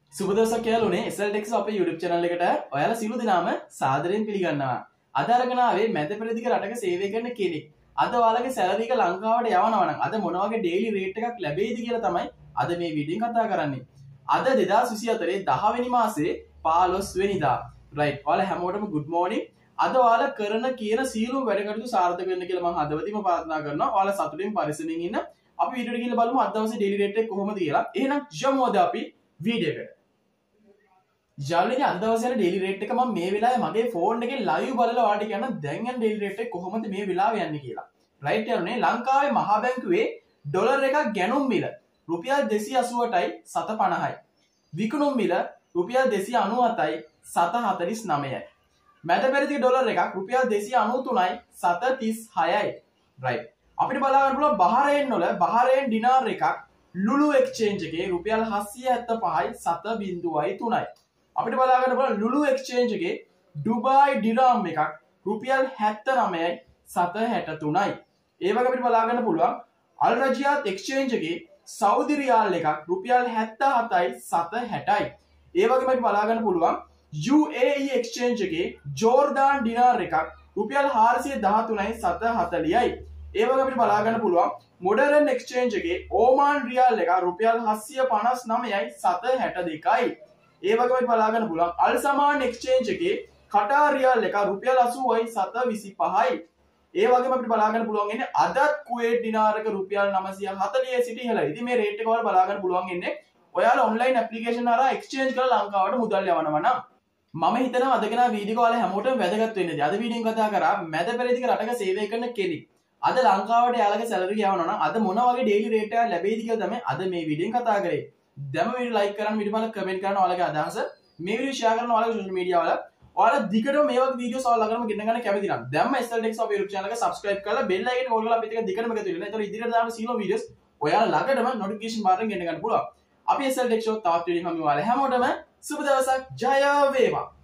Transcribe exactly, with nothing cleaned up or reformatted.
සුබ දවසක් යාළුවනේ S L Tech අපේ YouTube channel එකට ඔයාලා සියලු දෙනාම සාදරයෙන් පිළිගන්නවා. අද අරගෙන ආවේ මැද පෙරදිග රටක සේවය කරන කෙනෙක්. අද ඔයාලගේ සැලරි එක ලංකාවට යවනවා නම් අද මොන වගේ ඩේලි රේට් එකක් ලැබෙයිද කියලා තමයි අද මේ වීඩියෝෙන් කතා කරන්නේ. අද දෙදාස් විසිහතර දහ වෙනි මාසේ පහළොස් වෙනිදා. right. ඔයාලා හැමෝටම good morning. අද ඔයාලා කරන කියන සියලුම වැඩ කටයුතු සාර්ථක වෙන්න කියලා මම හදවතින්ම ප්‍රාර්ථනා කරනවා. ඔයාලා සතුටින් පරිස්සමින් ඉන්න. අපි වීඩියෝට ගිහලා බලමු අද දවසේ ඩේලි රේට් එක කොහොමද කියලා. එහෙනම් යමු අද අපි වීඩියෝ එකට. යාළුවනේ අද දවසේ යන ඩේලි රේට් එක මම මේ වෙලාවේ මගේ ෆෝන් එකේ ලයිව් බලලා ඔයාලට කියන්න දැන් යන ඩේලි රේට් එක කොහොමද මේ වෙලාවේ යන්නේ කියලා. රයිට් යාළුවනේ ලංකාවේ මහා බැංකුවේ ඩොලර් එකක් ගැනුම් මිල රුපියල් දෙසිය අසූ අටයි සත පනහයි. විකුණුම් මිල රුපියල් දෙසිය අනූ හතයි සත හතළිස් නවයයි. මැද පෙරදිග ඩොලර් එකක් රුපියල් දෙසිය අනූ තුනයි සත තිස් හයයි. රයිට්. අපිට බලා ගන්න පුළුවන් බහරේන් වල බහරේන් ඩිනාර් එකක් ලුලු එක්ස්චේන්ජ් එකේ රුපියල් හත්සිය හැත්තෑ පහයි සත බිංදුවයි තුනයි. අපිට බලා ගන්න පුළුවන් ලුලු එක්ස්චේන්ජ් එකේ ඩුබායි ඩිරාම් එකක් රුපියල් හැත්තෑ නවයයි සත හැට තුනයි. ඒ වගේ අපිට බලා ගන්න පුළුවන් අල් රජියාත් එක්ස්චේන්ජ් එකේ සෞදි රියාල් එකක් රුපියල් හැත්තෑ හතයි සත හැටයි. ඒ වගේම අපිට බලා ගන්න පුළුවන් යූ ඒ ඊ එක්ස්චේන්ජ් එකේ ජෝර්ඩාන් ඩිනාර් එකක් රුපියල් හාරසිය දහතුනයි සත හතළිහයි. ඒ වගේ අපිට බලා ගන්න පුළුවන් මොඩර්න් එක්ස්චේන්ජ් එකේ ඕමාන් රියාල් එකක් රුපියල් හත්සිය පනස් නවයයි සත හැට දෙකයි. ඒ වගේම අපිට බලා ගන්න පුළුවන් අල් සමාන් එක්ස්චේන්ජ් එකේ කටාර් රියාල් එකක් රුපියල් අසූවයි සත විසි පහයි. ඒ වගේම අපිට බලා ගන්න පුළුවන් ඉන්නේ අදත් කුවේට් ඩිනාර් එක රුපියල් නවසිය හතළිහයි සිට ඉහළයි. ඉතින් මේ රේට් එක වල බලා ගන්න පුළුවන් ඉන්නේ ඔයාලා ඔන්ලයින් ඇප්ලිකේෂන් හරහා එක්ස්චේන්ජ් කරලා ලංකාවට මුදල් යවනවා නම් මම හිතනවා අද ගෙන වීඩියෝ ඔයාලා හැමෝටම වැදගත් වෙන්නේ. අද වීඩියෝෙන් කතා කරා මැද පෙරදිග රටක සේවය කරන කෙනෙක්. අද ලංකාවට යාළගේ සැලරි යවනවා නම් අද මොන වගේ ඩේලි රේට් එකක් ලැබෙයිද කියලා තමයි අද මේ වීඩියෝෙන් කතා කරේ. දැන් වීඩියෝ ලයික් කරන්න වීඩියෝ වල කමෙන්ට් කරන්න ඔයාලගේ අදහස මේ වීඩියෝ ෂෙයා කරන්න ඔයාලගේ සෝෂල් මීඩියා වල ඔයාලා දිගටම මේ වගේ වීඩියෝස් ඔයාලා ළඟටම ගෙන්න ගන්න කැමති නම් දැන්ම S L Tech අපේ YouTube channel එක subscribe කරලා bell icon එක ඕල් කරලා අපිත් එක්ක දිගටම එකතු වෙන්න. ඒතකොට ඉදිරියට දාන සීලෝ වීඩියෝස් ඔයාලා ළඟටම notification bar එකෙන් ගෙන්න ගන්න පුළුවන්. අපි S L Tech show තවත් වීඩියෝ එකක් හමු ඔයාලා හැමෝටම සුබ දවසක් ජය වේවා.